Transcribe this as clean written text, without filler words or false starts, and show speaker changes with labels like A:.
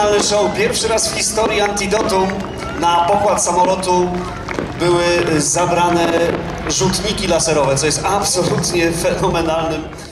A: fenomenalny show. Pierwszy raz w historii Antidotum na pokład samolotu były zabrane rzutniki laserowe, co jest absolutnie fenomenalnym